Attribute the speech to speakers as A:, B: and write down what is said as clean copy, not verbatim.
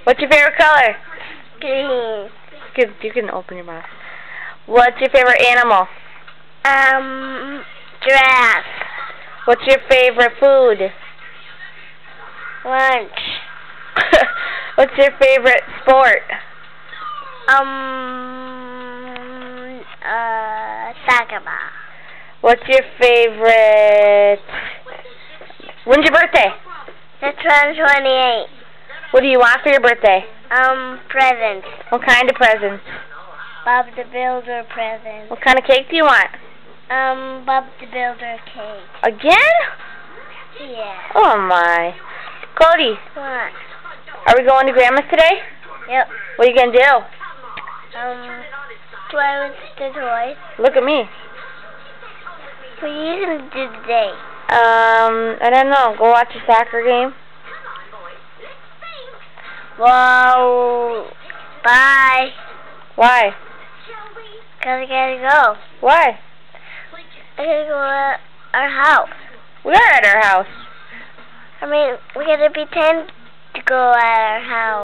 A: What's your favorite color?
B: Green.
A: You can open your mouth. What's your favorite animal?
B: Giraffe.
A: What's your favorite food?
B: Lunch.
A: What's your favorite sport?
B: Soccer ball.
A: What's your favorite... When's your birthday?
B: It's 28.
A: What do you want for your birthday?
B: Presents.
A: What kind of presents?
B: Bob the Builder presents.
A: What kind of cake do you want?
B: Bob the Builder cake.
A: Again?
B: Yeah.
A: Oh my. Cody,
B: What?
A: are we going to Grandma's today?
B: Yep.
A: What are you going to do?
B: Play with the toys.
A: Look at me.
B: What are you going to do today?
A: I don't know. Go watch a soccer game?
B: Well, bye.
A: Why?
B: Because I gotta go.
A: Why?
B: I gotta go to our house.
A: We are at our house.
B: I mean, we gotta pretend to go at our house.